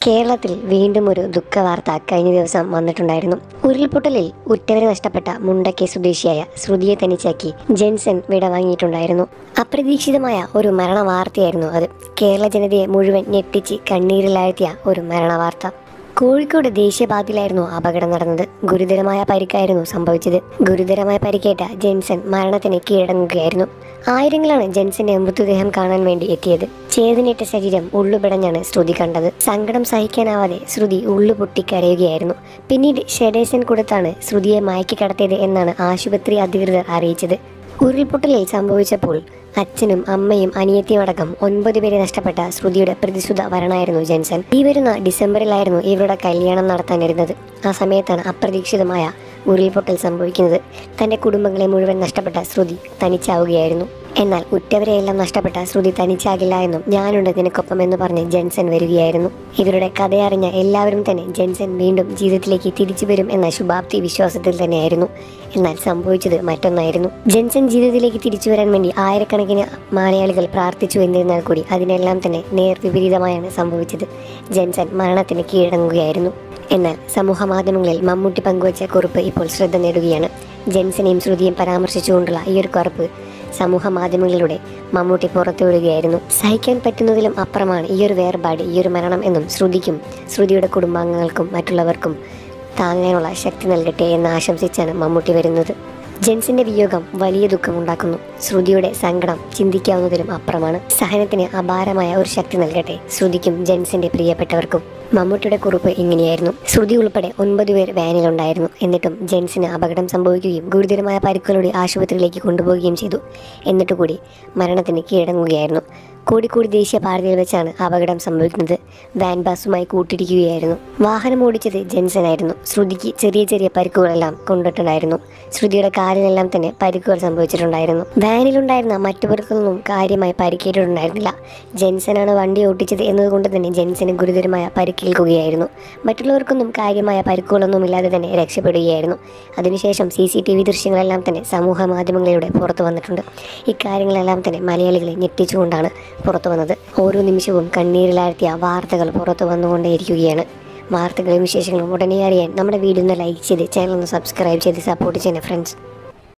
കേരളത്തിൽ വീണ്ടും ഒരു ദുഃഖവാർത്ത കഴിഞ്ഞ ദിവസം വന്നിട്ടുണ്ടായിരുന്നു. ഉരുൾപൊട്ടലിൽ ഉറ്റവരെ നഷ്ടപ്പെട്ട മുണ്ടക്കെ സ്വദേശിയായ ശ്രുതിയെ തനിച്ചാക്കി ജെൻസൺ വിടവാങ്ങിയിട്ടുണ്ടായിരുന്നു. അപ്രതീക്ഷിതമായ ഒരു മരണ വാർത്തയായിരുന്നു അത്. കേരള ജനതയെ മുഴുവൻ ഞെട്ടിച്ച് കണ്ണീരിലാഴ്ത്തിയ ഒരു മരണ വാർത്ത. കോഴിക്കോട് ദേശീയപാതയിലായിരുന്നു അപകടം നടന്നത്. ഗുരുതരമായ പരിക്കായിരുന്നു സംഭവിച്ചത്. ഗുരുതരമായ പരിക്കേറ്റ ജെൻസൺ മരണത്തിന് കീഴടങ്ങുകയായിരുന്നു. ആയിരങ്ങളാണ് ജെൻസന്റെ മൃതദേഹം കാണാൻ വേണ്ടി എത്തിയത്. ചേതനേറ്റ ശരീരം ഉള്ളുപിടഞ്ഞാണ് ശ്രുതി കണ്ടത്. സങ്കടം സഹിക്കാനാവാതെ ശ്രുതി ഉള്ളുപൊട്ടി കരയുകയായിരുന്നു. പിന്നീട് ഷെഡേഷൻ കൊടുത്താണ് ശ്രുതിയെ മയക്കി കടത്തിയത് എന്നാണ് ആശുപത്രി അധികൃതർ അറിയിച്ചത്. ഉരുൾപൊട്ടലിൽ സംഭവിച്ചപ്പോൾ അച്ഛനും അമ്മയും അനിയത്തിയും അടക്കം 9 പേരെ നഷ്ടപ്പെട്ട ശ്രുതിയുടെ പ്രതിസുത വരനായിരുന്നു ജെൻസൺ. ഈ വരുന്ന ഡിസംബറിലായിരുന്നു ഇവരുടെ കല്യാണം നടത്താനിരുന്നത്. ആ സമയത്താണ് അപ്രതീക്ഷിതമായ ഉരുൾപൊട്ടൽ സംഭവിക്കുന്നത്. തൻ്റെ കുടുംബങ്ങളെ മുഴുവൻ നഷ്ടപ്പെട്ട ശ്രുതി തനിച്ചാവുകയായിരുന്നു. എന്നാൽ ഉറ്റവരെയെല്ലാം നഷ്ടപ്പെട്ട ശ്രുതി തനിച്ചാകില്ല എന്നും ഞാനുണ്ട് നിനക്കൊപ്പം എന്ന് പറഞ്ഞ് ജെൻസൺ വരികയായിരുന്നു. ഇവരുടെ കഥയറിഞ്ഞ എല്ലാവരും തന്നെ ജെൻസൺ വീണ്ടും ജീവിതത്തിലേക്ക് തിരിച്ചു വരും എന്ന ശുഭാപ്തി വിശ്വാസത്തിൽ തന്നെയായിരുന്നു. എന്നാൽ സംഭവിച്ചത് മറ്റൊന്നായിരുന്നു. ജെൻസൺ ജീവിതത്തിലേക്ക് തിരിച്ചു വരാൻ വേണ്ടി ആയിരക്കണക്കിന് മലയാളികൾ പ്രാർത്ഥിച്ചു എന്നിരുന്നാൽ കൂടി അതിനെല്ലാം തന്നെ നേർവിപരീതമായാണ് സംഭവിച്ചത്. ജെൻസൺ മരണത്തിന് കീഴടങ്ങുകയായിരുന്നു. എന്നാൽ സമൂഹ മാധ്യമങ്ങളിൽ മമ്മൂട്ടി പങ്കുവച്ച കുറിപ്പ് ഇപ്പോൾ ശ്രദ്ധ നേടുകയാണ്. ജെൻസനെയും ശ്രുതിയും പരാമർശിച്ചുകൊണ്ടുള്ള ഈ ഒരു കുറിപ്പ് സമൂഹ മാധ്യമങ്ങളിലൂടെ മമ്മൂട്ടി പുറത്തുവിടുകയായിരുന്നു. സഹിക്കാൻ പറ്റുന്നതിലും അപ്പുറമാണ് ഈ ഒരു വേർപാട്, ഈ ഒരു മരണം എന്നും ശ്രുതിക്കും ശ്രുതിയുടെ കുടുംബാംഗങ്ങൾക്കും മറ്റുള്ളവർക്കും താങ്ങാനുള്ള ശക്തി നൽകട്ടെ എന്ന് ആശംസിച്ചാണ് മമ്മൂട്ടി വരുന്നത്. ജെൻസന്റെ വിയോഗം വലിയ ദുഃഖമുണ്ടാക്കുന്നു. ശ്രുതിയുടെ സങ്കടം ചിന്തിക്കാവുന്നതിലും അപ്പുറമാണ്. സഹനത്തിന് അപാരമായ ഒരു ശക്തി നൽകട്ടെ ശ്രുതിക്കും ജെൻസന്റെ പ്രിയപ്പെട്ടവർക്കും. മമ്മൂട്ടിയുടെ കുറിപ്പ് ഇങ്ങനെയായിരുന്നു. ശ്രുതി ഉൾപ്പെടെ 9 പേർ വാനിലുണ്ടായിരുന്നു. എന്നിട്ടും ജെൻസിന് അപകടം സംഭവിക്കുകയും ഗുരുതരമായ പരിക്കുകളോടെ ആശുപത്രിയിലേക്ക് കൊണ്ടുപോവുകയും ചെയ്തു. എന്നിട്ടുകൂടി മരണത്തിന് കീഴടങ്ങുകയായിരുന്നു. കോഴിക്കോട് ദേശീയപാതയിൽ വെച്ചാണ് അപകടം സംഭവിക്കുന്നത്. വാൻ ബസുമായി കൂട്ടിയിടിക്കുകയായിരുന്നു. വാഹനം ഓടിച്ചത് ജെൻസനായിരുന്നു. ശ്രുതിക്ക് ചെറിയ ചെറിയ പരിക്കുകളെല്ലാം കൊണ്ടിട്ടുണ്ടായിരുന്നു. ശ്രുതിയുടെ കാലിലെല്ലാം തന്നെ പരിക്കുകൾ സംഭവിച്ചിട്ടുണ്ടായിരുന്നു. വാനിലുണ്ടായിരുന്ന മറ്റു പേർക്കൊന്നും കാര്യമായി പരിക്കേറ്റിട്ടുണ്ടായിരുന്നില്ല. ജെൻസനാണ് വണ്ടി ഓടിച്ചത് എന്നതുകൊണ്ട് തന്നെ ജെൻസന് ഗുരുതരമായ പരിക്കേൽക്കുകയായിരുന്നു. മറ്റുള്ളവർക്കൊന്നും കാര്യമായ പരിക്കുകളൊന്നും ഇല്ലാതെ തന്നെ രക്ഷപ്പെടുകയായിരുന്നു. അതിനുശേഷം CCTV ദൃശ്യങ്ങളെല്ലാം തന്നെ സമൂഹ മാധ്യമങ്ങളിലൂടെ പുറത്തു വന്നിട്ടുണ്ട്. ഇക്കാര്യങ്ങളെല്ലാം തന്നെ മലയാളികളെ ഞെട്ടിച്ചുകൊണ്ടാണ് പുറത്തു വന്നത്. ഓരോ നിമിഷവും കണ്ണീരിലാഴ്ത്തിയ വാർത്തകൾ പുറത്തു വന്നുകൊണ്ടേയിരിക്കുകയാണ്. വാർത്തകളും വിശേഷങ്ങളും ഉടനെ അറിയാൻ നമ്മുടെ വീഡിയോ ഒന്ന് ലൈക്ക് ചെയ്ത് ചാനൽ ഒന്ന് സബ്സ്ക്രൈബ് ചെയ്ത് സപ്പോർട്ട് ചെയ്യണം ഫ്രണ്ട്സ്.